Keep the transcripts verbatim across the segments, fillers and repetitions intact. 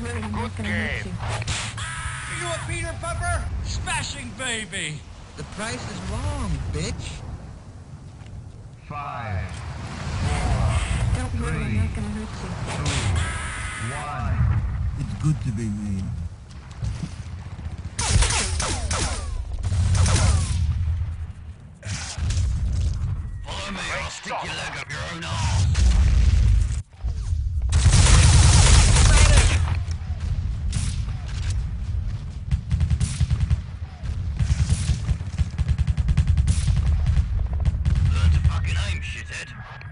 worry, I'm not gonna hurt you. You a Peter Pupper? Smashing baby! The price is wrong, bitch. Five, Don't worry, I'm not gonna hurt you. two, one. It's good to be me. Follow me, or I'll stick your leg up your own arse. Learn to fucking aim, shithead.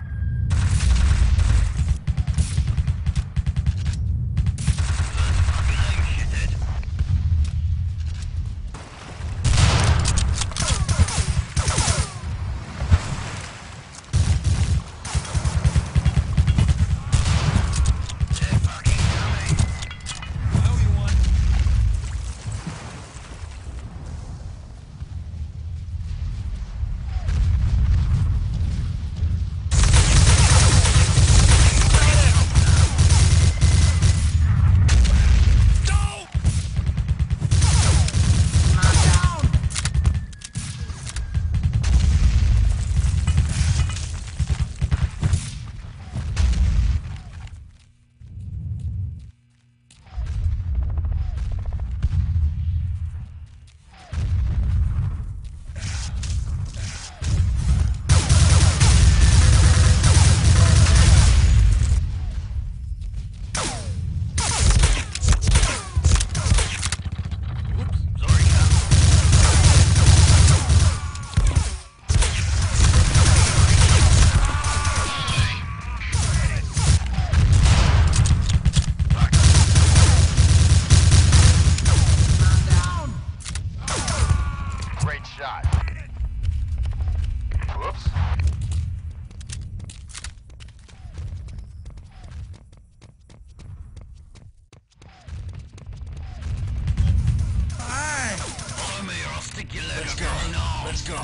Let's go. Let's go.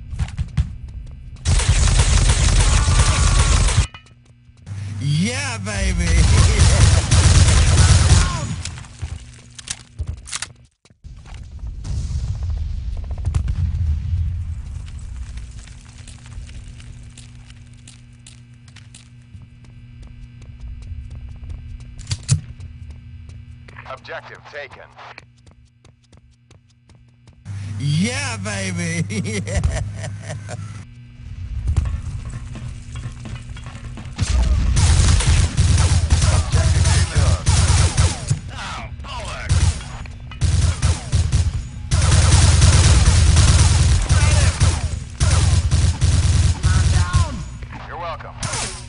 Yeah, baby. Objective taken. Yeah, baby. Yeah. You're welcome.